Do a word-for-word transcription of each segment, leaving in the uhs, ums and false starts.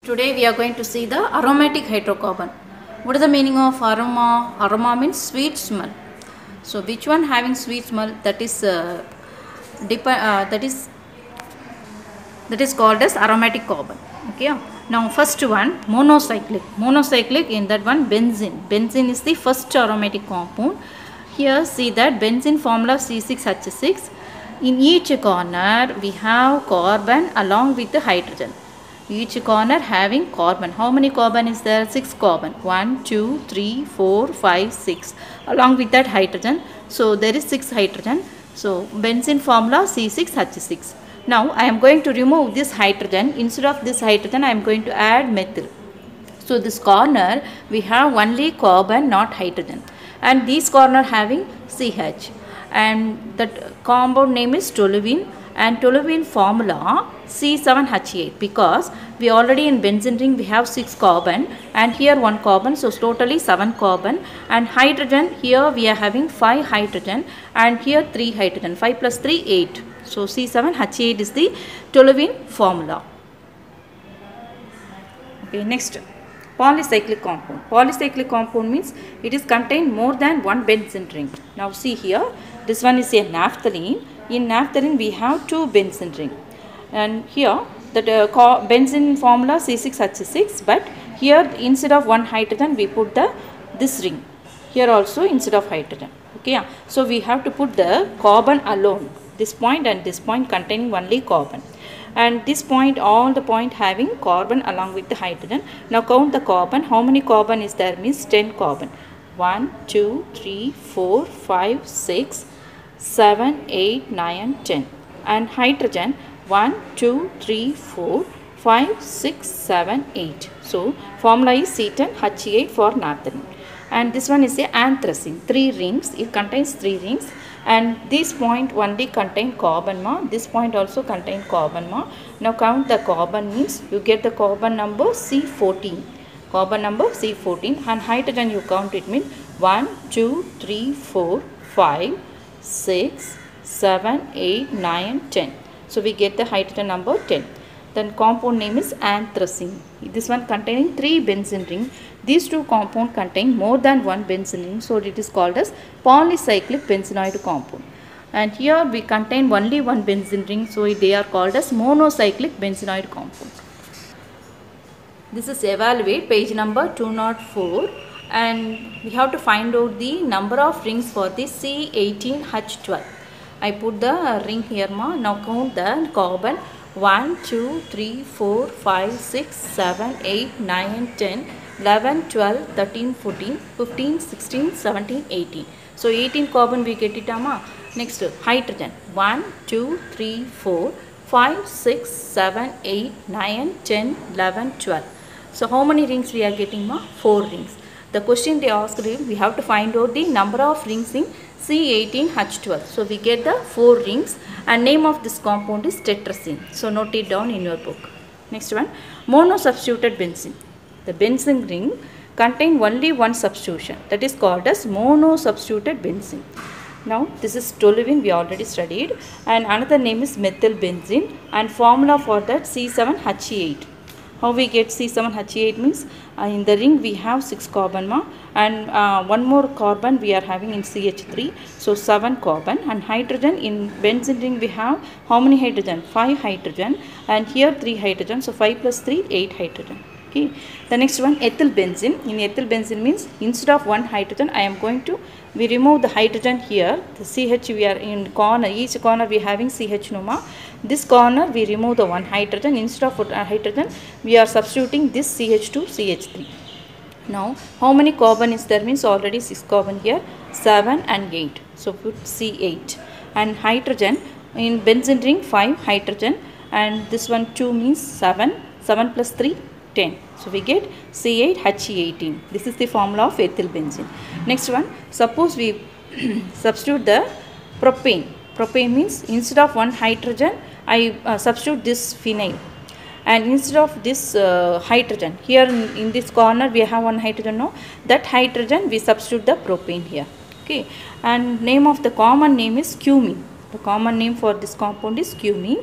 Today we are going to see the aromatic hydrocarbon. What is the meaning of aroma? Aroma means sweet smell. So which one having sweet smell? That is uh, dep uh, that is that is called as aromatic carbon. Okay. Now first one monocyclic. Monocyclic in that one benzene. Benzene is the first aromatic compound. Here see that benzene formula C six H six. In each corner we have carbon along with the hydrogen. Each corner having carbon. How many carbon is there? six carbon. one, two, three, four, five, six. Along with that hydrogen. So there is six hydrogen. So benzene formula C six H six. Now I am going to remove this hydrogen. Instead of this hydrogen I am going to add methyl. So this corner we have only carbon, not hydrogen. And this corner having C H. And that compound name is toluene. And toluene formula C seven H eight, because we already in benzene ring we have six carbon and here one carbon, so totally seven carbon, and hydrogen here we are having five hydrogen and here three hydrogen. five plus three, eight. So C seven H eight is the toluene formula. Okay, next polycyclic compound. Polycyclic compound means it is contain more than one benzene ring. Now see here, this one is a naphthalene. In naphthalene we have two benzene ring, and here that uh, benzene formula C six H six, but here instead of one hydrogen we put the this ring. Here also instead of hydrogen. Okay, so we have to put the carbon alone. This point and this point containing only carbon, and this point, all the point having carbon along with the hydrogen. Now count the carbon. How many carbon is there? Means ten carbon. one, two, three, four, five, six, seven, eight, nine, ten. And hydrogen one, two, three, four, five, six, seven, eight. So formula is C ten H eight for naphthalene. And this one is a anthracene. Three rings. It contains three rings. And this point only contain carbon ma. This point also contain carbon ma. Now count the carbon means you get the carbon number C fourteen. Carbon number C fourteen, and hydrogen you count it means one, two, three, four, five, six, seven, eight, nine, ten. So we get the hydrogen number ten. Then compound name is anthracene. This one containing three benzene ring. These two compound contain more than one benzene ring, so it is called as polycyclic benzenoid compound. And here we contain only one benzene ring, so they are called as monocyclic benzenoid compound. This is evaluate page number two oh four, and we have to find out the number of rings for the C eighteen H twelve. I put the ring here ma. Now count the carbon. one, two, three, four, five, six, seven, eight, nine, ten, eleven, twelve, thirteen, fourteen, fifteen, sixteen, seventeen, eighteen. So eighteen carbon we get it ama. Next hydrogen. one, two, three, four, five, six, seven, eight, nine, ten, eleven, twelve. So how many rings we are getting ma? four rings. The question they asked is we have to find out the number of rings in C eighteen H twelve. So we get the four rings, and name of this compound is tetracene. So note it down in your book. Next one, monosubstituted benzene. The benzene ring contain only one substitution, that is called as monosubstituted benzene. Now this is toluene, we already studied, and another name is methyl benzene, and formula for that C seven H eight. How we get C seven H eight means uh, in the ring we have six carbon ma, and uh, one more carbon we are having in C H three, so seven carbon, and hydrogen in benzene ring we have how many hydrogen? five hydrogen, and here three hydrogen, so five plus three, eight hydrogen. Okay. The next one, ethyl benzene. In ethyl benzene means instead of one hydrogen I am going to we remove the hydrogen here. The C H we are in corner, each corner we are having C H no ma. This corner we remove the one hydrogen. Instead of hydrogen we are substituting this C H two C H three. Now how many carbon is there? Means already six carbon here, seven and eight. So put C eight. And hydrogen in benzene ring five hydrogen, and this one two means seven. seven plus three, ten. So we get C eight H eighteen. This is the formula of ethyl benzene. Next one, suppose we substitute the propane. Propane means instead of one hydrogen I uh, substitute this phenyl, and instead of this uh, hydrogen here in, in this corner we have one hydrogen, no, that hydrogen we substitute the propane here. Okay, and name of the common name is cumene. The common name for this compound is cumene.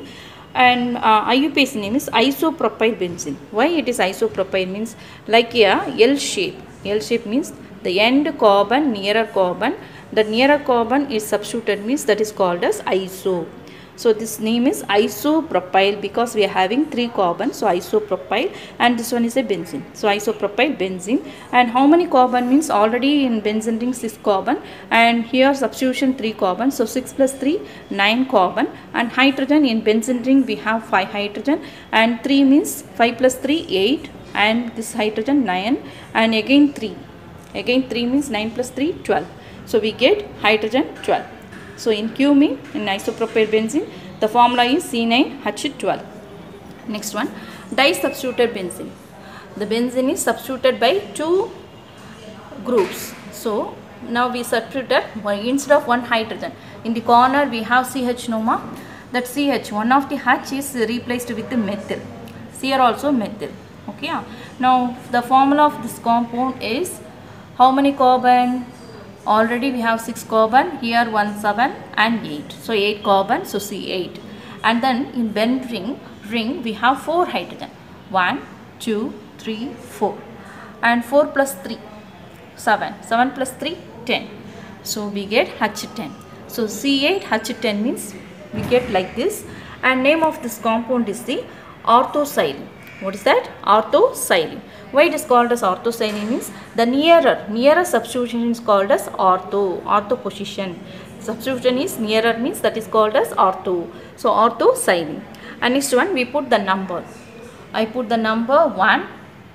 And uh, I U P A C name is isopropyl benzene. Why it is isopropyl means like a L shape. L shape means the end carbon nearer carbon. The nearer carbon is substituted means that is called as iso. So this name is isopropyl because we are having three carbons. So isopropyl, and this one is a benzene. So isopropyl benzene. And how many carbon means already in benzene ring six carbon, and here substitution three carbon. So six plus three, nine carbon. And hydrogen in benzene ring we have five hydrogen, and three means five plus three, eight, and this hydrogen nine, and again three. Again three means nine plus three, twelve. So we get hydrogen twelve. So in cumene, in isopropyl benzene, the formula is C nine H twelve. Next one, disubstituted benzene. The benzene is substituted by two groups. So now we substituted instead of one hydrogen. In the corner we have C H noma. That C H, one of the H is replaced with the methyl. Here also methyl. Okay. Now the formula of this compound is how many carbon? Already we have six carbon, here one, seven and eight. So eight carbon, so C eight. And then in benzene ring, ring we have four hydrogen. one, two, three, four. And four plus three, seven. seven plus three, ten. So we get H ten. So C eight H ten means we get like this. And name of this compound is the orthosilane. What is that? Orthosilane. Why it is called as orthosilane means the nearer, nearer substitution is called as ortho, ortho position. Substitution is nearer means that is called as ortho. So orthosilane. And next one we put the number. I put the number one.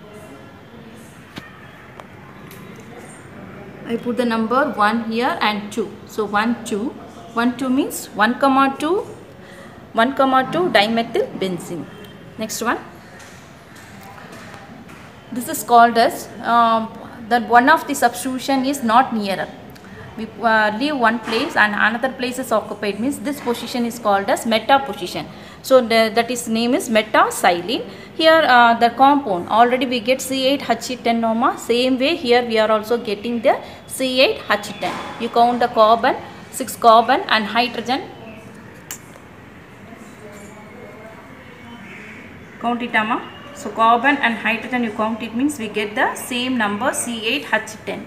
I put the number one here and two. So one, two. one, two means one comma two. one comma two dimethyl benzene. Next one. This is called as um, that one of the substitution is not nearer. We uh, leave one place and another place is occupied means this position is called as meta position. So the, that is name is metasilane. Here uh, the compound already we get C eight H ten noma. Same way here we are also getting the C eight H ten. You count the carbon, six carbon and hydrogen. Count it Amma. So carbon and hydrogen you count it means we get the same number C eight H ten.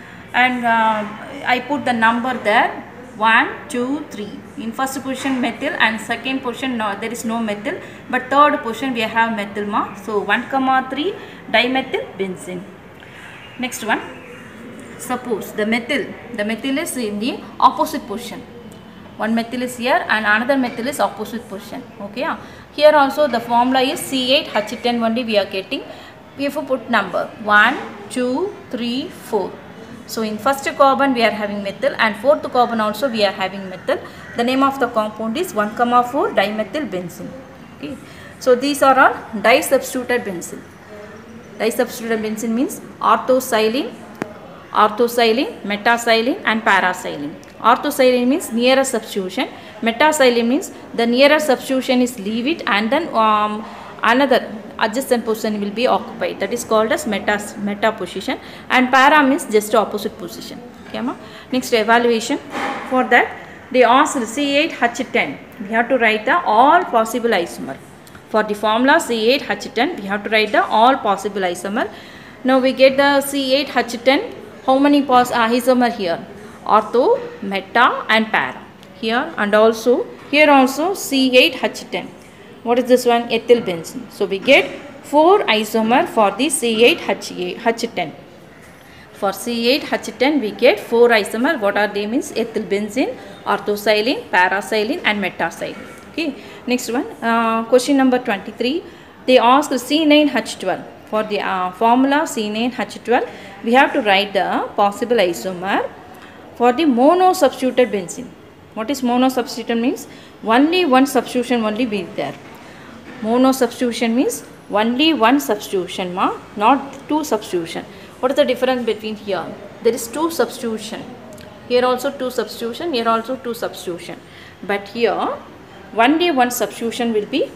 And uh, I put the number there one, two, three. In first position methyl and second position no, there is no methyl, but third position we have methyl ma. So one comma three dimethyl benzene. Next one. Suppose the methyl, the methyl is in the opposite position. One methyl is here and another methyl is opposite position. Okay. Here also the formula is C eight H ten only we are getting. We have to put number one, two, three, four. So in first carbon we are having methyl and fourth carbon also we are having methyl. The name of the compound is one comma four dimethyl benzene. Okay. So these are all disubstituted benzene. Disubstituted benzene means orthosilane, orthosilane, metasilane and parasilane. Orthosilane means nearer substitution. Metasilane means the nearer substitution is leave it and then um, another adjacent position will be occupied. That is called as meta, meta position. And para means just opposite position. Okay, ma? Next evaluation. For that they asked C eight H ten. We have to write the all possible isomer. For the formula C eight H ten we have to write the all possible isomer. Now we get the C eight H ten. How many pos uh, isomer here? Ortho, meta and para. Here and also here also C eight H ten. What is this one? Ethyl benzene. So we get four isomer for the C eight H ten. For C eight H ten we get four isomer. What are they means? Ethyl benzene, orthosilane, parasilane and metasilane. Okay. Next one. Uh, question number twenty-three. They ask C nine H twelve. For the uh, formula C nine H twelve we have to write the possible isomer for the mono substituted benzene. What is mono substitution means? Only one substitution only be there. Mono substitution means only one substitution ma, not two substitution. What is the difference between here? There is two substitution. Here also two substitution, here also two substitution. But here only one substitution will be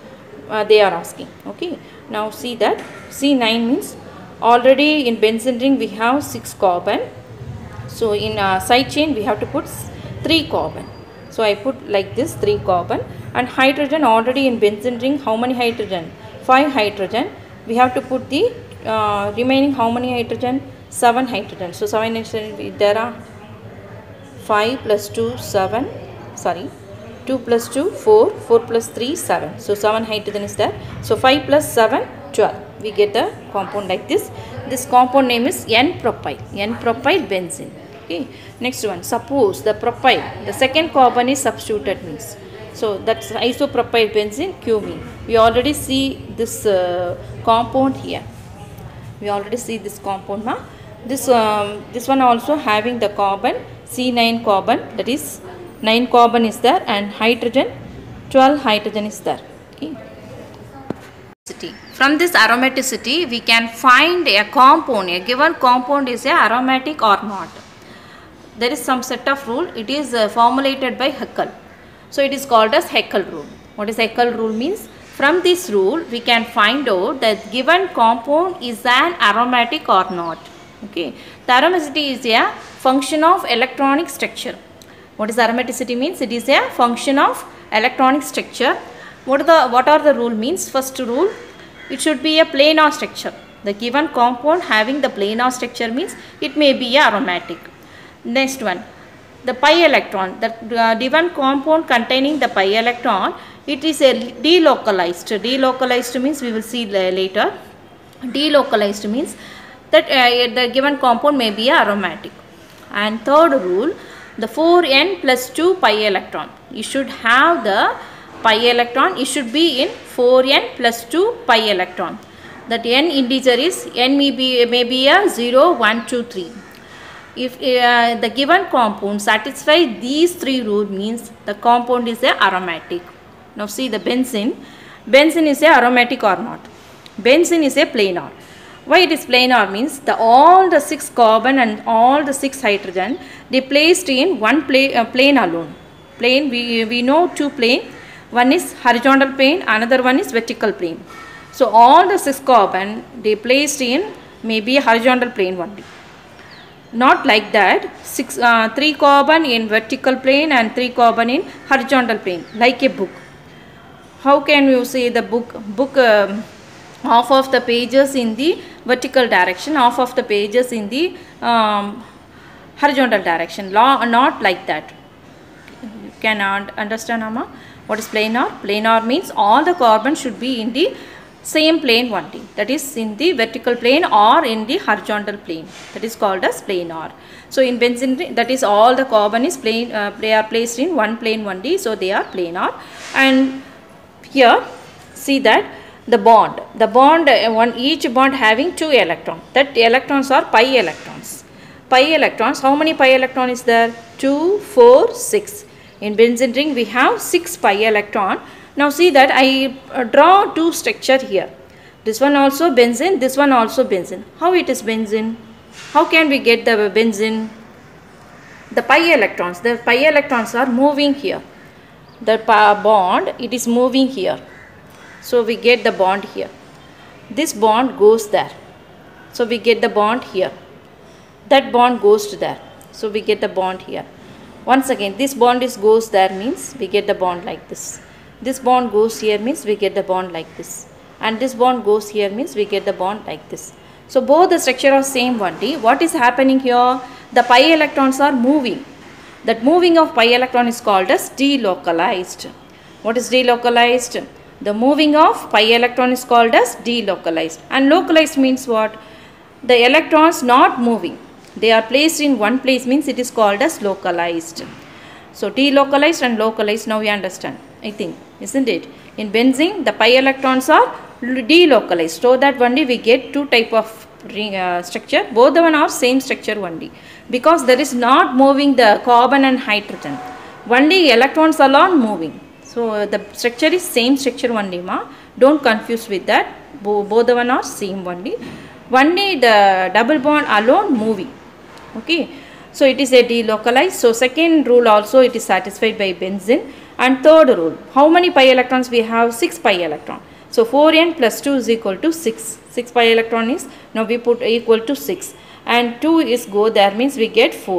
uh, they are asking. Okay. Now see that C nine means already in benzene ring we have six carbon. So in uh, side chain we have to put three carbon. So I put like this three carbon, and hydrogen already in benzene ring. How many hydrogen? five hydrogen. We have to put the uh, remaining how many hydrogen? seven hydrogen. So seven hydrogen, there are five plus two, seven. Sorry, two plus two, four. four plus three, seven. So seven hydrogen is there. So five plus seven, twelve. We get the compound like this. This compound name is N-propyl. N-propyl benzene. Okay. Next one. Suppose the propyl, the second carbon is substituted means. So that's isopropyl benzene, cumene. We already see this uh, compound here. We already see this compound. Huh? This um, this one also having the carbon C nine carbon, that is nine carbon is there, and hydrogen twelve hydrogen is there. Okay. From this aromaticity we can find a compound. A given compound is a aromatic or not. There is some set of rule. It is uh, formulated by Haeckel. So it is called as Haeckel rule. What is Haeckel rule means? From this rule we can find out that given compound is an aromatic or not. Okay. The aromaticity is a function of electronic structure. What is aromaticity means? It is a function of electronic structure. What are the what are the rule means? First rule, it should be a planar structure. The given compound having the planar structure means it may be a aromatic. Next one, the pi electron, the uh, given compound containing the pi electron, it is a delocalized. Delocalized means we will see later. Delocalized means that uh, the given compound may be aromatic. And third rule, the four n plus two pi electron. You should have the pi electron. It should be in four n plus two pi electron. That n integer is n may be, may be a zero, one, two, three. If uh, the given compound satisfies these three rules means the compound is a aromatic. Now see the benzene. Benzene is a aromatic or not? Benzene is a planar. Why it is planar means the all the six carbon and all the six hydrogen they placed in one plane, uh, plane alone. Plane we, we know two plane. One is horizontal plane, another one is vertical plane. So all the six carbon they placed in maybe a horizontal plane only. Not like that, six, uh, three carbon in vertical plane and three carbon in horizontal plane, like a book. How can you say the book? Book um, half of the pages in the vertical direction, half of the pages in the um, horizontal direction. Law, not like that. You can understand, Amma? What is planar? Planar means all the carbon should be in the same plane only, that is in the vertical plane or in the horizontal plane. That is called as planar. So in benzene, that is all the carbon is plane, uh, they are placed in one plane only, so they are planar. And here see that the bond, the bond uh, one each bond having two electrons. That electrons are pi electrons. Pi electrons, how many pi electron is there? two, four, six. In benzene ring we have six pi electron. Now see that I uh, draw two structure here. This one also benzene, this one also benzene. How it is benzene? How can we get the benzene? The pi electrons, the pi electrons are moving here. The bond, it is moving here. So we get the bond here. This bond goes there. So we get the bond here. That bond goes to there. So we get the bond here. Once again, this bond is goes there means we get the bond like this. This bond goes here means we get the bond like this. And this bond goes here means we get the bond like this. So both the structure are same only. What is happening here? The pi electrons are moving. That moving of pi electron is called as delocalized. What is delocalized? The moving of pi electron is called as delocalized. And localized means what? The electrons not moving. They are placed in one place means it is called as localized. So delocalized and localized, now we understand, I think, isn't it? In benzene, the pi electrons are delocalized. So that only we get two type of ring, uh, structure. Both the one are same structure only. Because there is not moving the carbon and hydrogen. Only electrons alone moving. So uh, the structure is same structure only, ma. Don't confuse with that. Bo both the one are same only. Only the double bond alone moving. Okay. So it is a delocalized. So second rule also it is satisfied by benzene. And third rule, how many pi electrons we have? six pi electron. So four n plus two is equal to six. six pi electron is, now we put equal to six. And two is go there means we get four.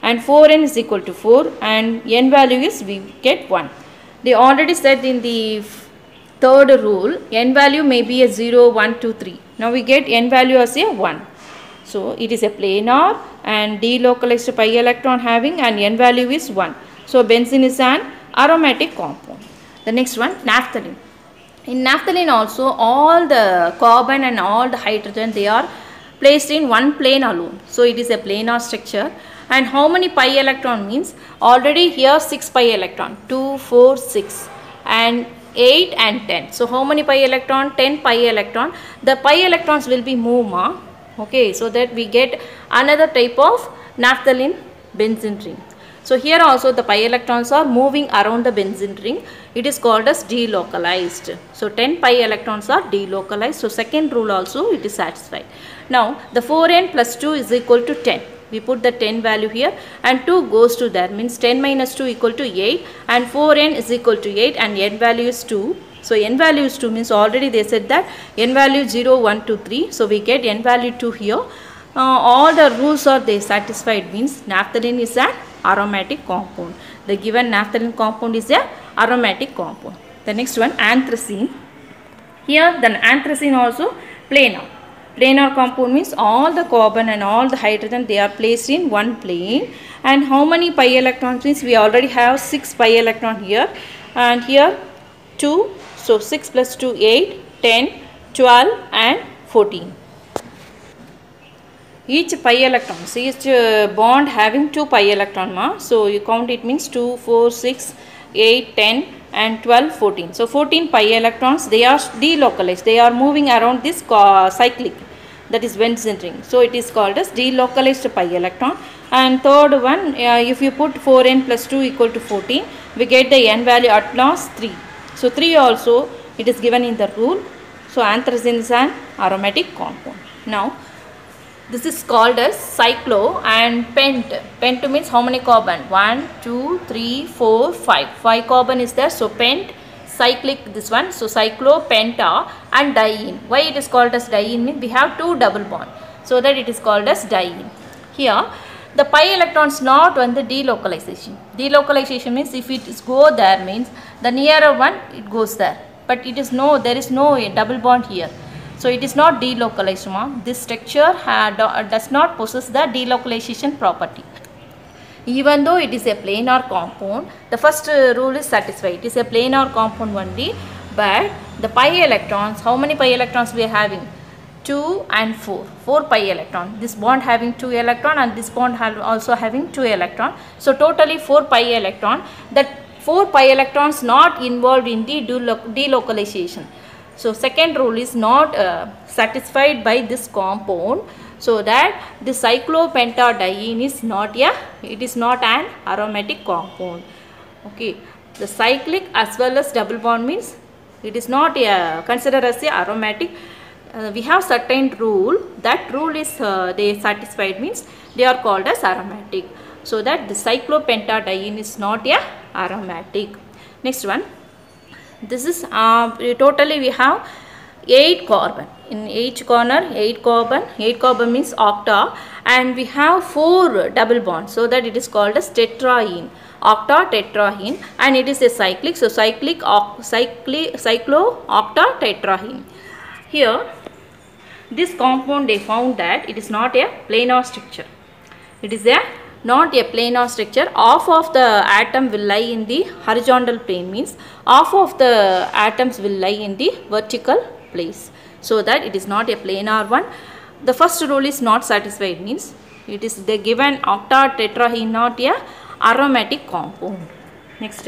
and four n is equal to four, and n value is we get one. They already said in the third rule, n value may be a zero, one, two, three. Now we get n value as a one. So it is a planar and delocalized pi electron having, and n value is one. So benzene is an aromatic compound. The next one, naphthalene. In naphthalene also, all the carbon and all the hydrogen, they are placed in one plane alone. So it is a planar structure. And how many pi electron means, already here six pi electron, two, four, six, and eight and ten. So how many pi electron? ten pi electron. The pi electrons will be moved, ma. Okay, so that we get another type of naphthalene benzene ring. So here also the pi electrons are moving around the benzene ring. It is called as delocalized. So ten pi electrons are delocalized. So second rule also it is satisfied. Now the four n plus two is equal to ten. We put the ten value here, and two goes to there, means ten minus two equal to eight, and four n is equal to eight, and n value is two. So n value is two means already they said that n value zero, one, two, three. So we get n value two here. Uh, all the rules are they satisfied, means naphthalene is an aromatic compound. The given naphthalene compound is a aromatic compound. The next one, anthracene. Here the anthracene also planar. Planar compound means all the carbon and all the hydrogen, they are placed in one plane. And how many pi electrons means, we already have six pi electron here, and here two. So six plus two, eight, ten, twelve and fourteen. Each pi electron, so each uh, bond having two pi electron, ma. So you count it means two, four, six, eight, ten and twelve, fourteen. So fourteen pi electrons, they are delocalized. They are moving around this uh, cyclic, that is benzene ring. So it is called as delocalized pi electron. And third one, uh, if you put four n plus two equal to fourteen, we get the n value at last three. So three also it is given in the rule. So anthracene is an aromatic compound. Now this is called as cyclo and pent. Pent means how many carbon? one, two, three, four, five. five carbon is there. So pent, cyclic this one. So cyclo, penta and diene. Why it is called as diene means we have two double bond. So that it is called as diene. Here the pi electrons not on the delocalization. Delocalization means if it is go there means the nearer one it goes there. But it is no, there is no double bond here. So it is not delocalized, ma. This structure had, uh, does not possess the delocalization property. Even though it is a planar compound, the first uh, rule is satisfied. It is a planar compound only, but the pi electrons, how many pi electrons we are having? two and four. four pi electron. This bond having two electron and this bond have also having two electron. So totally four pi electron. That four pi electrons not involved in the delocalization. So second rule is not uh, satisfied by this compound, so that the cyclopentadiene is not a, it is not an aromatic compound. Okay, the cyclic as well as double bond means it is not a, considered as a aromatic. Uh, we have certain rule, that rule is uh, they satisfied means they are called as aromatic. So that the cyclopentadiene is not a aromatic. Next one. This is uh, totally we have eight carbon. In each corner eight carbon. eight carbon means octa, and we have four double bonds. So that it is called as tetraene. Octa tetraene, and it is a cyclic. So cyclic, cyclic cyclo octa tetraene. Here this compound they found that it is not a planar structure. It is a not a planar structure. Half of the atom will lie in the horizontal plane, means half of the atoms will lie in the vertical place. So that it is not a planar one. The first rule is not satisfied, means it is the given octa tetraene not a aromatic compound. Next.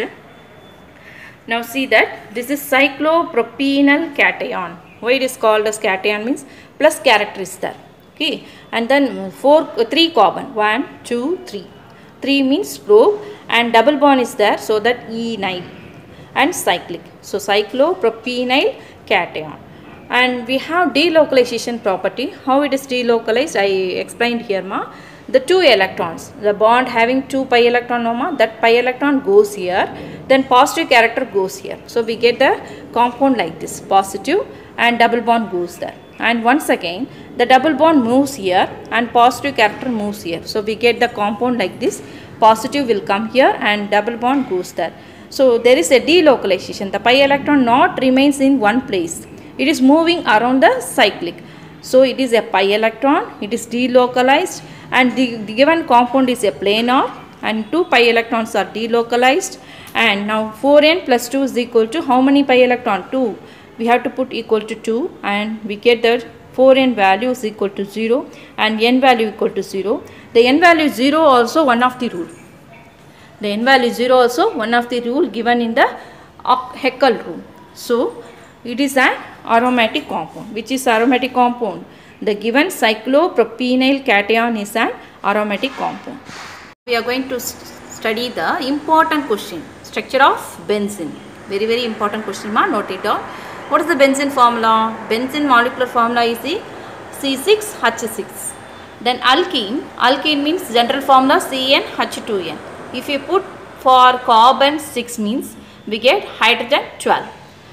Now see that this is cyclopropenyl cation. Why it is called as cation means plus character is there. Okay, and then four, three carbon, one, two, three. three means probe, and double bond is there, so that E nine, and cyclic. So cyclopropenyl cation. And we have delocalization property. How it is delocalized, I explained here, ma. The two electrons, the bond having two pi electron, no, ma, that pi electron goes here, then positive character goes here. So we get the compound like this, positive, and double bond goes there. and once again the double bond moves here and positive character moves here. So we get the compound like this. Positive will come here and double bond goes there. So there is a delocalization. The pi electron not remains in one place. It is moving around the cyclic. So it is a pi electron. It is delocalized and the, the given compound is a planar and two pi electrons are delocalized. And now four n plus two is equal to how many pi electron? two. We have to put equal to two and we get that four n value is equal to zero and n value equal to zero. The n value zero also one of the rule. The n value zero also one of the rule given in the Haeckel rule. So it is an aromatic compound. Which is aromatic compound? The given cyclopropenyl cation is an aromatic compound. We are going to st study the important question, structure of benzene. Very very important question, ma, note it down. What is the benzene formula? Benzene molecular formula is the C six H six. Then alkene, alkene means general formula C N H two N. If you put for carbon six means we get hydrogen twelve.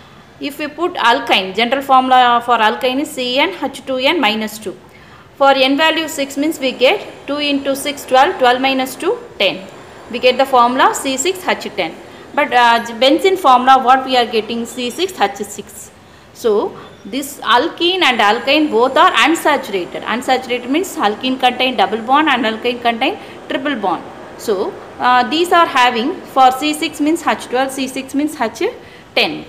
If we put alkyne, general formula for alkyne is C N H two N minus two. For n value six means we get two into six, twelve, twelve minus two, ten. We get the formula C six H ten. But uh, benzene formula what we are getting C six H six. So this alkene and alkyne both are unsaturated. Unsaturated means alkene contain double bond and alkyne contain triple bond. So uh, these are having for C six means H twelve, C six means H ten.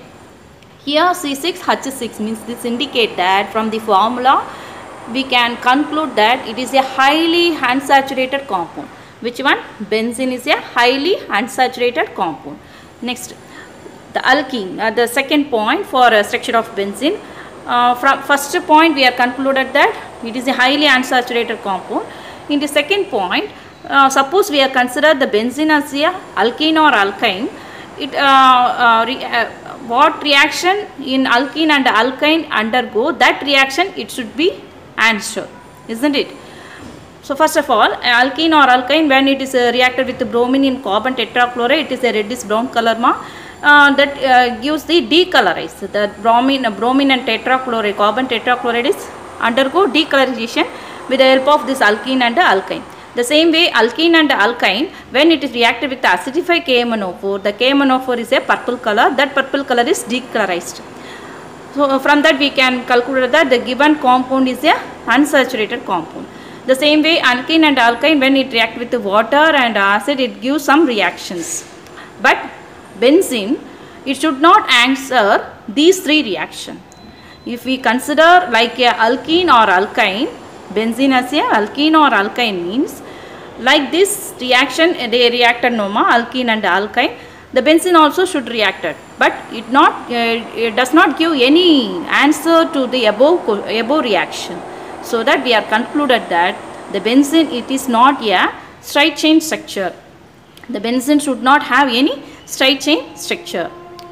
Here C six H six means this indicate that from the formula we can conclude that it is a highly unsaturated compound. Which one? Benzene is a highly unsaturated compound. Next, the alkene, uh, the second point for uh, structure of benzene. Uh, from first point we are concluded that it is a highly unsaturated compound. In the second point, uh, suppose we are consider the benzene as a alkene or alkyne. It uh, uh, re, uh, what reaction in alkene and alkyne undergo, that reaction it should be answered, isn't it? So first of all, alkene or alkyne, when it is uh, reacted with bromine in carbon tetrachloride, it is a reddish brown color, ma. Uh, that uh, gives the decolorized. The bromine, uh, bromine and tetrachloride, carbon tetrachloride is undergo decolorization with the help of this alkene and alkyne. The same way, alkene and alkyne, when it is reacted with the acidified K M N O four, the K M N O four is a purple color. That purple color is decolorized. So uh, from that we can calculate that the given compound is a unsaturated compound. The same way, alkene and alkyne, when it react with the water and acid, it gives some reactions. But benzene, it should not answer these three reactions. If we consider like a alkene or alkyne, benzene as a alkene or alkyne means like this reaction they reacted noma, alkene and alkyne, the benzene also should react it, but it not uh, it does not give any answer to the above above reaction. So that we are concluded that the benzene it is not a straight chain structure. The benzene should not have any straight chain structure.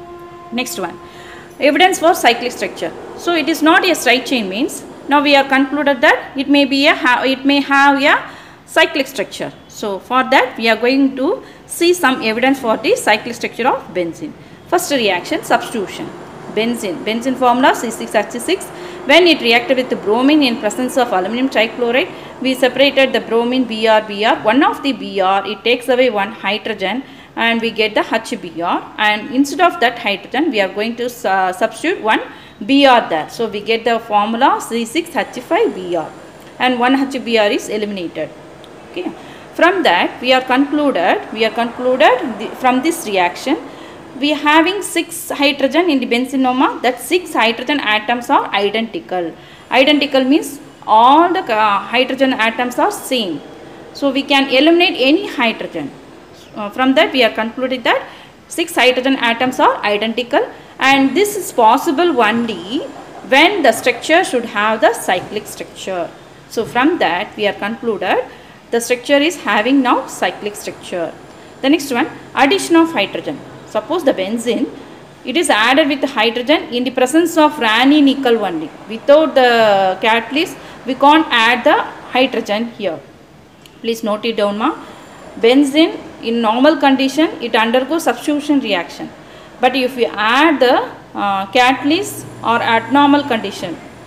Next one, evidence for cyclic structure. So it is not a straight chain means now we are concluded that it may be a it may have a cyclic structure. So for that we are going to see some evidence for the cyclic structure of benzene. First reaction, substitution. Benzene, benzene formula C six H six. When it reacted with the bromine in presence of aluminum trichloride, we separated the bromine B R B R. One of the B R, it takes away one hydrogen and we get the H B R, and instead of that hydrogen we are going to uh, substitute one B R there. So we get the formula C six H five B R and one H B R is eliminated. Okay. From that we are concluded, we are concluded the, from this reaction we are having six hydrogen in the benzenoma. That six hydrogen atoms are identical. Identical means all the uh, hydrogen atoms are same. So we can eliminate any hydrogen. Uh, from that we are concluded that six hydrogen atoms are identical, and this is possible only when the structure should have the cyclic structure. So from that we are concluded the structure is having now cyclic structure. The next one, addition of hydrogen. Suppose the benzene, it is added with hydrogen in the presence of Raney nickel only. Without the catalyst, we can't add the hydrogen here. Please note it down, ma. Benzene in normal condition, it undergoes substitution reaction. But if we add the uh, catalyst or abnormal condition,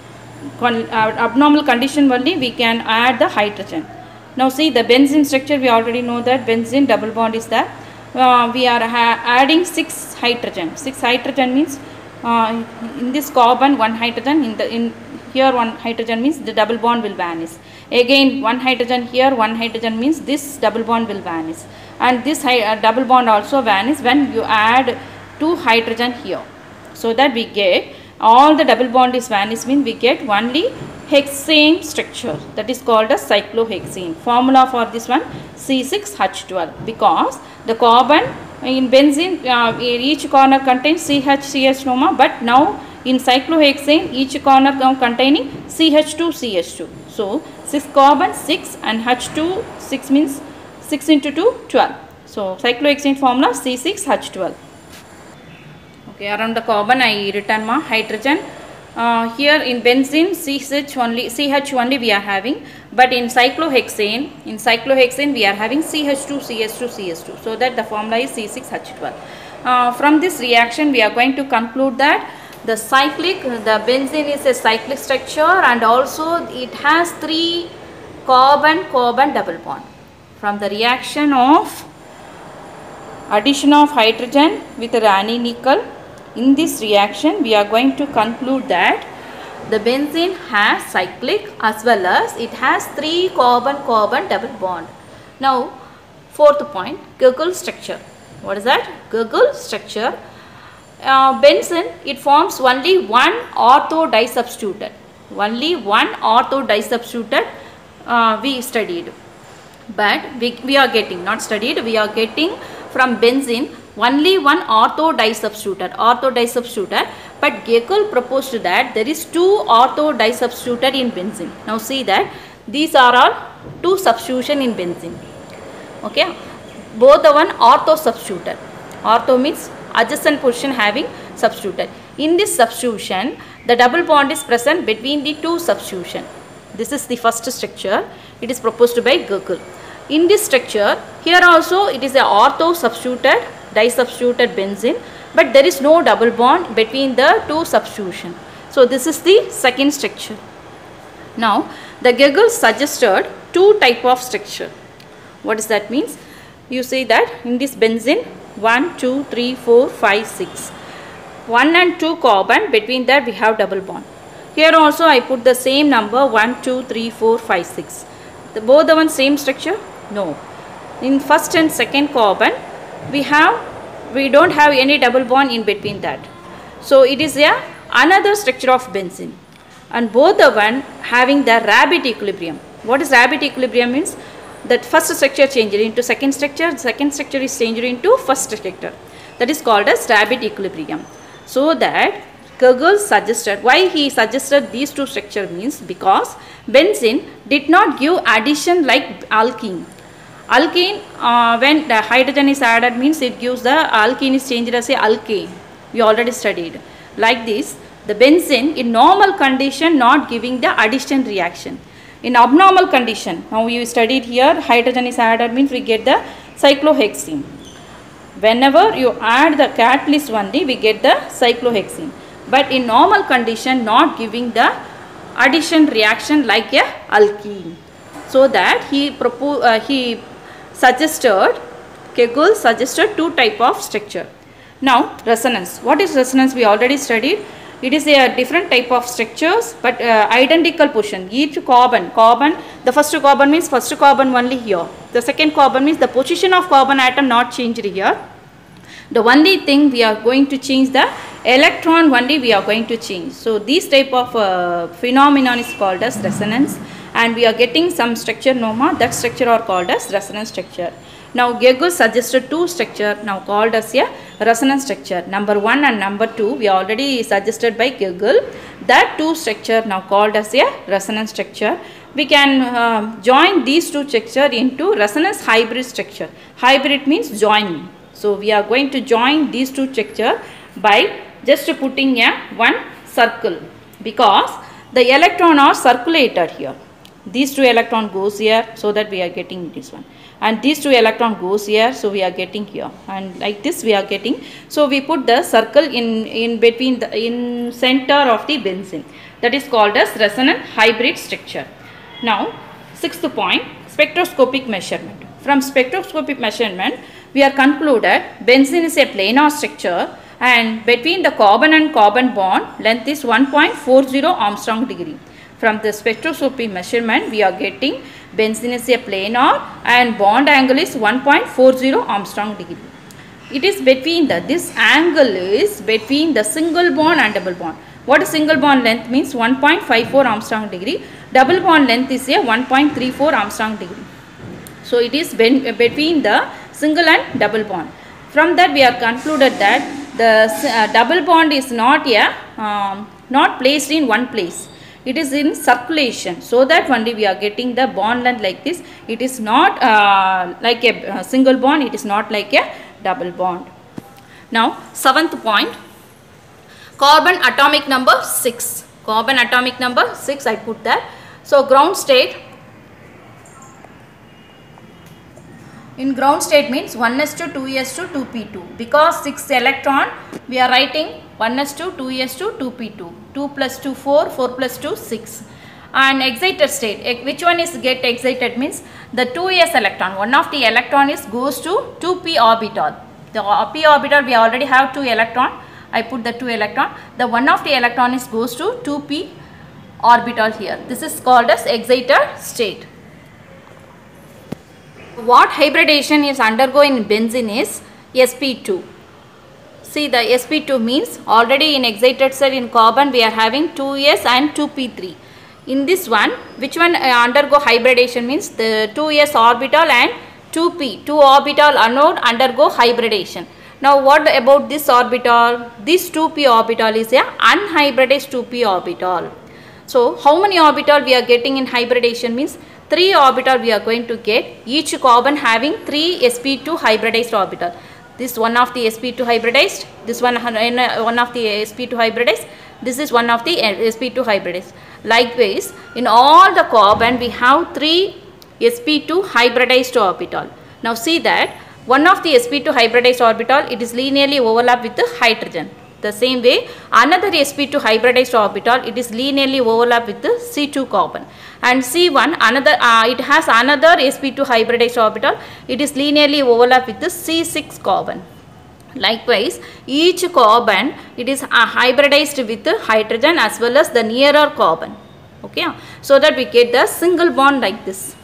con uh, abnormal condition only we can add the hydrogen. Now see the benzene structure, we already know that benzene double bond is there. Uh, we are adding six hydrogen. six hydrogen means uh, in this carbon one hydrogen, in the in here one hydrogen means the double bond will vanish. Again one hydrogen here, one hydrogen means this double bond will vanish, and this uh, double bond also vanish when you add two hydrogen here. So that we get all the double bond is vanish means we get only hexane structure, that is called as cyclohexane. Formula for this one C six H twelve, because the carbon in benzene uh, each corner contains C H C H norma, but now in cyclohexane each corner containing C H two C H two. So six carbon six and H two six means six into two twelve. So cyclohexane formula C six H twelve. Okay, around the carbon I written ma hydrogen. Uh, here in benzene C H only, C H only we are having, but in cyclohexane, in cyclohexane we are having C H two C H two C H two. So that the formula is C six H twelve. Uh, from this reaction we are going to conclude that the cyclic, the benzene is a cyclic structure, and also it has three carbon-carbon double bond. From the reaction of addition of hydrogen with Raney nickel, in this reaction we are going to conclude that the benzene has cyclic as well as it has three carbon-carbon double bond. Now fourth point, Gurgle structure. What is that? Gurgle structure. Uh, benzene, it forms only one ortho disubstituted. Only one ortho disubstituted uh, we studied. But we, we are getting, not studied, we are getting from benzene only one ortho disubstituted, ortho disubstituted, but Geckel proposed that there is two ortho disubstituted in benzene. Now see that these are all two substitution in benzene. Okay, both the one ortho substituted. Ortho means adjacent position having substituted. In this substitution, the double bond is present between the two substitution. This is the first structure. It is proposed by Geckel. In this structure, here also it is a ortho substituted, disubstituted benzene, but there is no double bond between the two substitution. So this is the second structure. Now the Geckel suggested two type of structure. What does that means? You see that in this benzene one, two, three, four, five, six. one and two carbon, between that we have double bond. Here also I put the same number one, two, three, four, five, six. The, both the one same structure? No. In first and second carbon we have, we don't have any double bond in between that. So it is a another structure of benzene, and both the one having the rabbit equilibrium. What is rabbit equilibrium means? That first structure changed into second structure, second structure is changed into first structure. That is called as rabbit equilibrium. So that Geckel suggested, why he suggested these two structure means because benzene did not give addition like alkene. Alkene, uh, when the hydrogen is added means it gives the alkene is changed as a alkane. We already studied. Like this, the benzene in normal condition not giving the addition reaction. In abnormal condition, now you studied here, hydrogen is added means we get the cyclohexene. Whenever you add the catalyst only, we get the cyclohexene. But in normal condition, not giving the addition reaction like a alkene. So that he proposed, uh, he suggested, Geckel suggested two type of structure. Now resonance. What is resonance? We already studied. It is a different type of structures, but uh, identical position. Each carbon, carbon, the first carbon means first carbon only here. The second carbon means the position of carbon atom not changed here. The only thing we are going to change the electron only we are going to change. So this type of uh, phenomenon is called as resonance, and we are getting some structure norma, that structure are called as resonance structure. Now Geckel suggested two structure now called as a resonance structure. Number one and number two we already suggested by Geckel. That two structure now called as a resonance structure. We can uh, join these two structure into resonance hybrid structure. Hybrid means joining. So we are going to join these two structure by just putting a one circle, because the electron are circulated here. These two electron goes here, so that we are getting this one, and these two electron goes here, so we are getting here, and like this we are getting. So we put the circle in in between the in center of the benzene. That is called as resonant hybrid structure. Now, sixth point, spectroscopic measurement. From spectroscopic measurement, we are concluded benzene is a planar structure and between the carbon and carbon bond length is one point four zero Armstrong degree. From the spectroscopy measurement, we are getting benzene is a planar and bond angle is one point four zero Armstrong degree. It is between the, this angle is between the single bond and double bond. What is single bond length means one point five four Armstrong degree. Double bond length is a one point three four Armstrong degree. So it is between the single and double bond. From that we are concluded that the uh, double bond is not a um, not placed in one place. It is in circulation, so that only we are getting the bond length like this. It is not uh, like a uh, single bond, it is not like a double bond. Now, seventh point, carbon atomic number six. Carbon atomic number six, I put that. So, ground state. In ground state means one s to two s to two p two. Because six electron, we are writing one s to two s to two p two. two plus two, four, four plus two, six. And excited state, which one is get excited means the two s electron. One of the electron is goes to two p orbital. The p orbital we already have two electron. I put the two electron. The one of the electron is goes to two p orbital here. This is called as excited state. What hybridization is undergoing in benzene is s p two. See, the s p two means already in excited state in carbon we are having two s and two p three. In this one, which one uh, undergo hybridization means the two s orbital and two p, two orbital anode undergo hybridization. Now what about this orbital? This two p orbital is a unhybridized two p orbital. So how many orbital we are getting in hybridization means three orbital we are going to get, each carbon having three s p two hybridized orbital. This one of the s p two hybridized, this one one of the s p two hybridized, this is one of the s p two hybridized. Likewise, in all the carbon we have three s p two hybridized orbital. Now see that one of the s p two hybridized orbital, it is linearly overlap with the hydrogen. The same way, another s p two hybridized orbital, it is linearly overlap with the C two carbon. And C one, another, uh, it has another s p two hybridized orbital, it is linearly overlap with the C six carbon. Likewise, each carbon, it is uh, hybridized with the hydrogen as well as the nearer carbon. Okay, so that we get the single bond like this.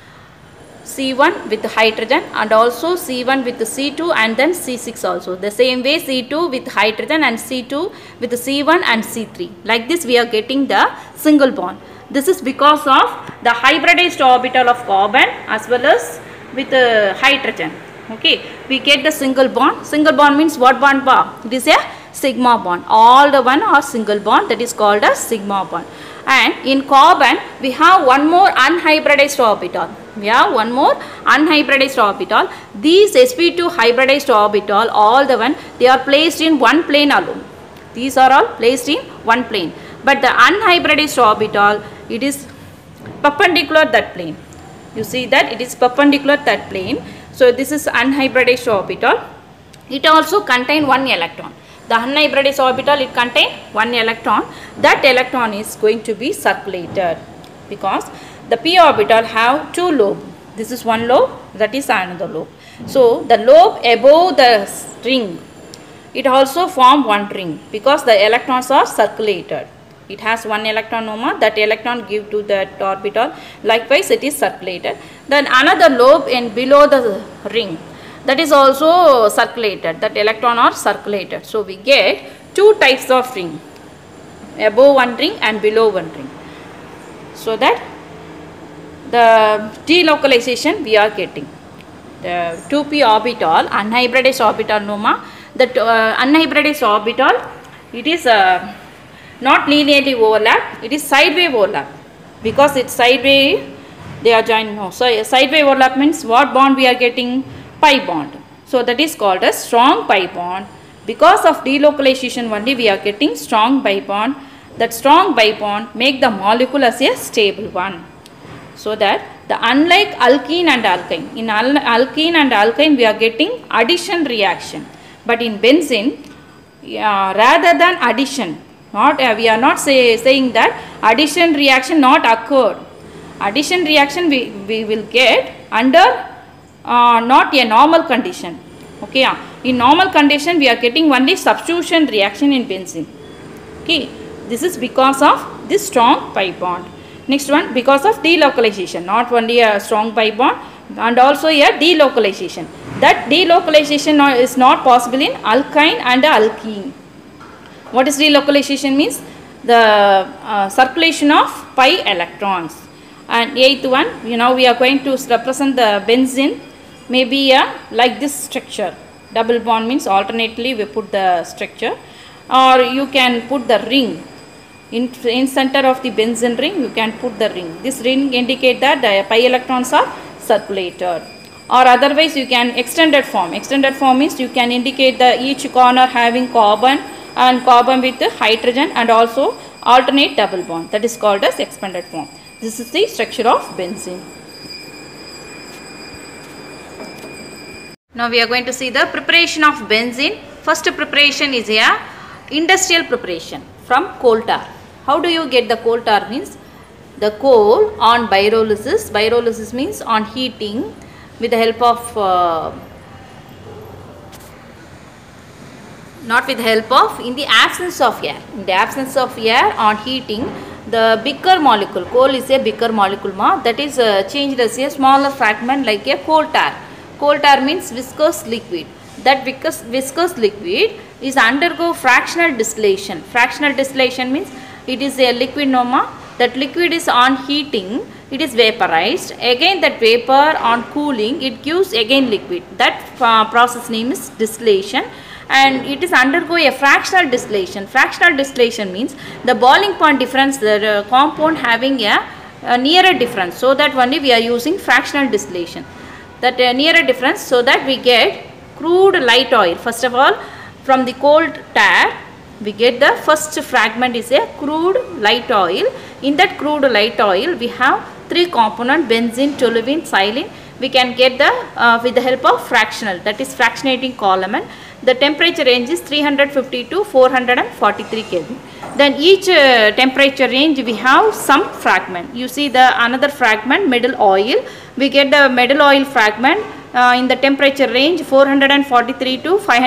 C one with hydrogen and also C one with C two and then C six also. The same way C two with hydrogen and C two with C one and C three. Like this we are getting the single bond. This is because of the hybridized orbital of carbon as well as with uh, hydrogen. Okay, we get the single bond. Single bond means what bond bar? It is a sigma bond. All the one are single bond, that is called as sigma bond. And in carbon we have one more unhybridized orbital. We have one more unhybridized orbital. These s p two hybridized orbital, all the one, they are placed in one plane alone. These are all placed in one plane. But the unhybridized orbital, it is perpendicular that plane. You see that it is perpendicular that plane. So this is unhybridized orbital. It also contain one electron. The unhybridized orbital, it contains one electron. That electron is going to be circulated because the p orbital have two lobes. This is one lobe, that is another lobe. So the lobe above the ring, it also form one ring because the electrons are circulated. It has one electron noma, that electron give to that orbital. Likewise, it is circulated. Then another lobe in below the ring, that is also circulated. That electron are circulated. So we get two types of ring, above one ring and below one ring. So that the delocalization we are getting. The two p orbital, unhybridized orbital noma, that uh, unhybridized orbital, it is uh, not linearly overlap, it is sideways overlap. Because it's sideways, they are joined. No. So sideways overlap means what bond we are getting? Pi bond. So that is called a strong pi bond. Because of delocalization only we are getting strong pi bond. That strong pi bond make the molecule as a stable one. So that the unlike alkene and alkyne, in al alkene and alkyne we are getting addition reaction. But in benzene, uh, rather than addition, Not uh, we are not say, saying that addition reaction not occurred. Addition reaction we, we will get under uh, not a normal condition. Okay, yeah. In normal condition we are getting only substitution reaction in benzene. Okay, this is because of this strong pi bond. Next one, because of delocalization, not only a strong pi bond and also a delocalization. That delocalization is not possible in alkyne and alkene. What is delocalization means? The uh, circulation of pi electrons. And eighth one, you know, we are going to represent the benzene maybe a like this structure. Double bond means alternately we put the structure, or you can put the ring. In, in center of the benzene ring you can put the ring. This ring indicate that the pi electrons are circulated. Or otherwise you can extended form. Extended form means you can indicate the each corner having carbon and carbon with hydrogen and also alternate double bond. That is called as expanded form. This is the structure of benzene. Now we are going to see the preparation of benzene. First preparation is a industrial preparation from coal tar. How do you get the coal tar means? The coal on pyrolysis. Pyrolysis means on heating with the help of uh, not with the help of, in the absence of air. In the absence of air on heating, the bigger molecule, coal is a bigger molecule ma, that is uh, changed as a smaller fragment like a coal tar. Coal tar means viscous liquid. That viscous, viscous liquid is undergo fractional distillation. Fractional distillation means it is a liquid noma. That liquid is on heating, it is vaporized. Again that vapor on cooling, it gives again liquid. That uh, process name is distillation. And it is undergo a fractional distillation. Fractional distillation means the boiling point difference, the uh, compound having a, a nearer difference. So that only we are using fractional distillation. That uh, nearer difference, so that we get crude light oil. First of all, from the coal tar, we get the first fragment is a crude light oil. In that crude light oil, we have three component, benzene, toluene, xylene. We can get the uh, with the help of fractional, that is fractionating column. The temperature range is three hundred fifty to four hundred forty-three Kelvin. Then each uh, temperature range we have some fragment. You see the another fragment, middle oil. We get the middle oil fragment uh, in the temperature range four hundred forty-three to five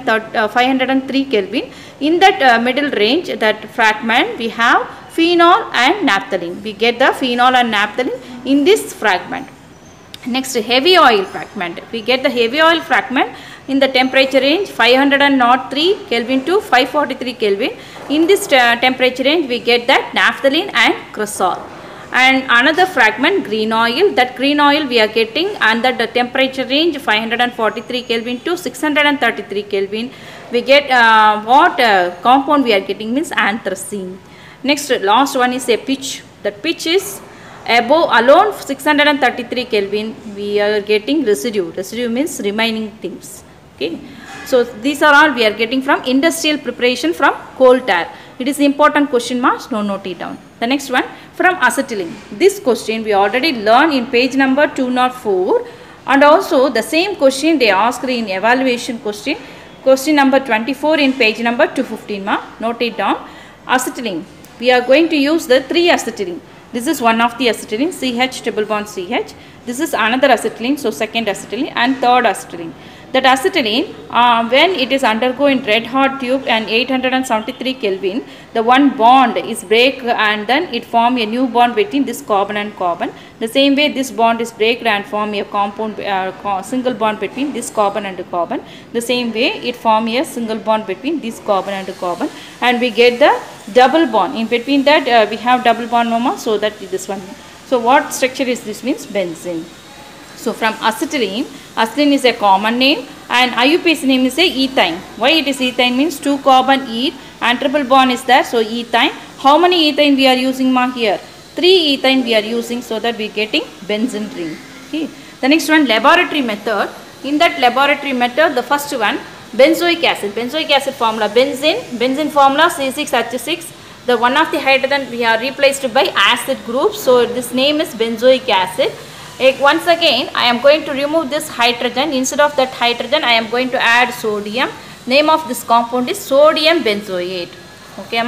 hundred three Kelvin. In that uh, middle range, that fragment we have phenol and naphthalene. We get the phenol and naphthalene in this fragment. Next, heavy oil fragment. We get the heavy oil fragment in the temperature range five hundred three Kelvin to five forty-three Kelvin. In this uh, temperature range we get that naphthalene and cresol. And another fragment, green oil. That green oil we are getting under the temperature range five hundred forty-three Kelvin to six hundred thirty-three Kelvin. We get uh, what uh, compound we are getting means anthracene. Next, last one is a pitch. That pitch is above alone six hundred thirty-three Kelvin. We are getting residue. Residue means remaining things. Okay. So these are all we are getting from industrial preparation from coal tar. It is important question marks, no, note it down. The next one, from acetylene. This question we already learned in page number two oh four, and also the same question they asked in evaluation question, question number twenty-four in page number two fifteen ma, note it down. Acetylene, we are going to use the three acetylene. This is one of the acetylene, C H triple bond C H. This is another acetylene, so second acetylene, and third acetylene. That acetylene, uh, when it is undergoing red hot tube and eight hundred seventy-three Kelvin, the one bond is break and then it form a new bond between this carbon and carbon. The same way this bond is break and form a compound uh, single bond between this carbon and carbon. The same way it form a single bond between this carbon and carbon, and we get the double bond. In between that uh, we have double bond norma, so that this one. So what structure is this means benzene. So from acetylene, acetylene is a common name and I U P A C name is a ethyne. Why it is ethyne means two carbon eth and triple bond is there, so ethyne. How many ethyne we are using ma here? Three ethyne we are using, so that we are getting benzene ring. Okay. The next one, laboratory method. In that laboratory method, the first one, benzoic acid. Benzoic acid formula, benzene, benzene formula C six H six. The one of the hydrogen we are replaced by acid group, so this name is benzoic acid. Once again I am going to remove this hydrogen. Instead of that hydrogen I am going to add sodium. Name of this compound is sodium benzoate. Okay ma.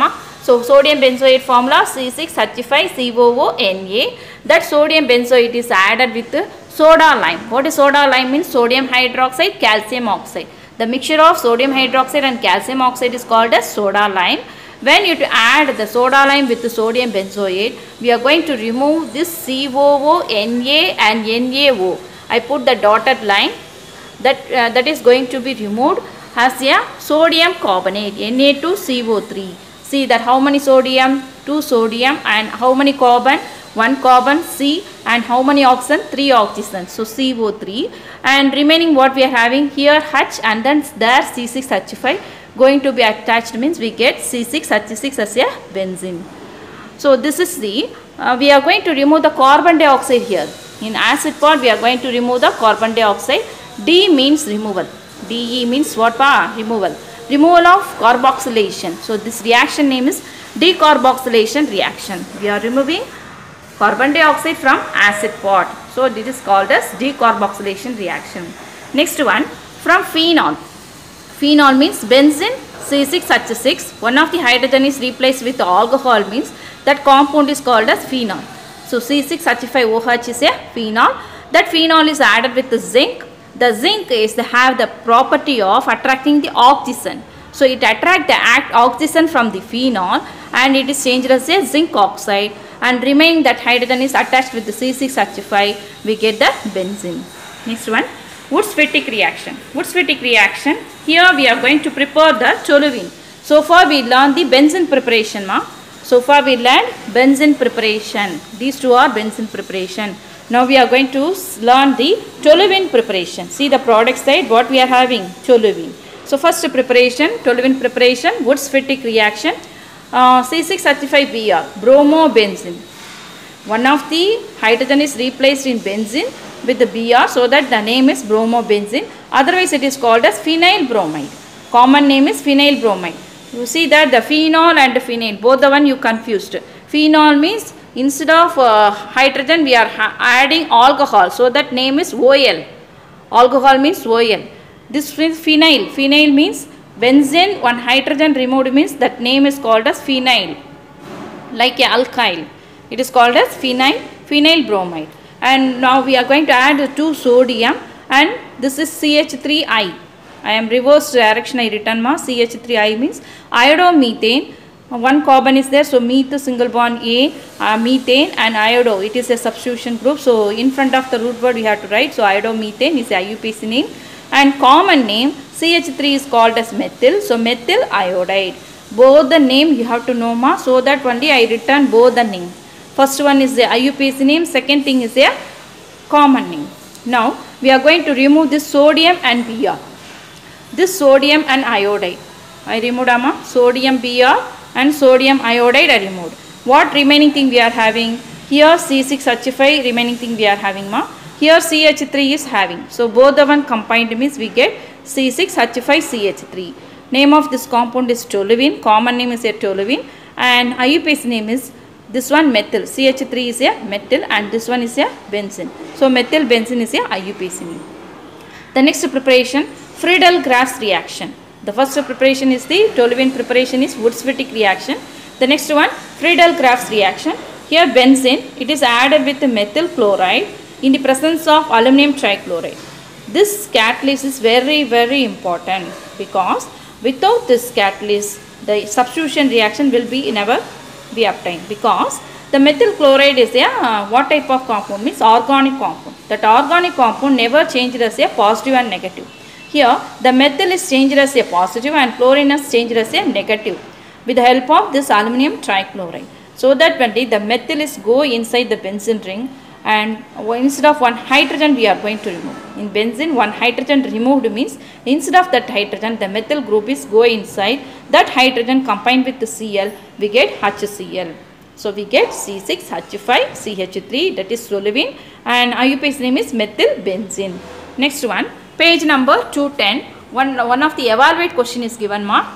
So sodium benzoate formula C six H five C O O N A. That sodium benzoate is added with soda lime. What is soda lime means? Sodium hydroxide, calcium oxide. The mixture of sodium hydroxide and calcium oxide is called as soda lime. When you add the soda lime with the sodium benzoate, we are going to remove this C O O N A and N A O. I put the dotted line. That, uh, that is going to be removed as a sodium carbonate, N A two C O three. See that how many sodium? two sodium, and how many carbon? one carbon, C, and how many oxygen? three oxygen. So C O three, and remaining what we are having here H, and then there C six H five going to be attached means we get C six H six as a benzene. So this is the, uh, we are going to remove the carbon dioxide here. In acid part we are going to remove the carbon dioxide. D means removal. D E means what? Pa? Removal. Removal of carboxylation. So this reaction name is decarboxylation reaction. We are removing carbon dioxide from acid part. So this is called as decarboxylation reaction. Next one, from phenol. Phenol means benzene C six H six. One of the hydrogen is replaced with alcohol means that compound is called as phenol. So C six H five O H is a phenol. That phenol is added with the zinc. The zinc is the, have the property of attracting the oxygen. So it attracts the act oxygen from the phenol and it is changed as a zinc oxide, and remaining that hydrogen is attached with the C six H five. We get the benzene. Next one, Wurtz-Fittig reaction. Wurtz-Fittig reaction. Here we are going to prepare the toluene. So far we learned the benzene preparation. Ma. So far we learned benzene preparation. These two are benzene preparation. Now we are going to learn the toluene preparation. See the product side what we are having, toluene. So first preparation, toluene preparation, Wurtz-Fittig reaction, uh, C six H five B R, bromobenzene. One of the hydrogen is replaced in benzene with the B R, so that the name is bromobenzene. Otherwise it is called as phenyl bromide. Common name is phenyl bromide. You see that the phenol and the phenyl, both the one you confused. Phenol means instead of uh, hydrogen we are adding alcohol, so that name is O L. Alcohol means O L. This means phenyl. Phenyl means benzene, one hydrogen removed means that name is called as phenyl. Like a alkyl, it is called as phenyl, phenyl bromide. And now we are going to add two sodium, and this is C H three I. I am reverse direction I written ma. C H three I means iodomethane. One carbon is there, so meth single bond A, uh, methane and iodo. It is a substitution group. So in front of the root word we have to write. So iodomethane is I U P A C name, and common name C H three is called as methyl. So methyl iodide. Both the name you have to know ma. So that only I written both the name. First one is the I U P A C name. Second thing is a common name. Now we are going to remove this sodium and B R. This sodium and iodide. I removed ama. Sodium B R and sodium iodide are removed. What remaining thing we are having? Here C six H five remaining thing we are having ma. Here C H three is having. So both the one combined means we get C six H five C H three. Name of this compound is toluene. Common name is a toluene, and I U P A C name is this one methyl. C H three is a methyl and this one is a benzene. So methyl benzene is a I U P A C name. The next preparation, Friedel-Crafts reaction. The first preparation is the toluene preparation is Wurtz-Fittig reaction. The next one, Friedel-Crafts reaction. Here benzene, it is added with methyl chloride in the presence of aluminum trichloride. This catalyst is very very important, because without this catalyst the substitution reaction will be never be obtained, because the methyl chloride is a uh, what type of compound means organic compound. That organic compound never changed as a positive and negative. Here the methyl is changed as a positive and chlorine is changed as a negative with the help of this aluminum trichloride. So that when the methyl is go inside the benzene ring, and instead of one hydrogen we are going to remove. In benzene one hydrogen removed means instead of that hydrogen the methyl group is go inside. That hydrogen combined with the Cl we get HCl. So we get C six H five C H three, that is toluene, and I U P A C name is methyl benzene. Next one, page number two ten. One, one of the evaluate question is given ma.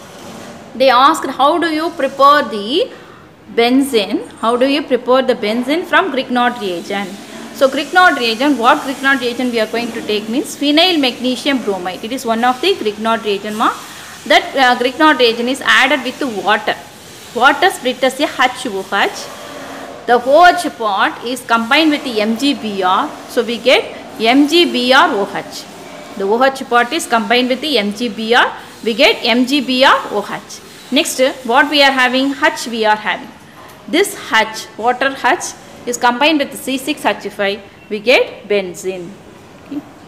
They asked how do you prepare the benzene, how do you prepare the benzene from Grignard reagent. So Grignard reagent, what Grignard reagent we are going to take means phenyl magnesium bromide. It is one of the Grignard reagent ma. That uh, Grignard reagent is added with water. Water split as a H O H. The OH part is combined with the M G B R. So we get M G B R O H. The OH part is combined with the M G B R. We get M G B R O H. Next, what we are having? H we are having. This H, water H, is combined with C six H five. We get benzene. Okay.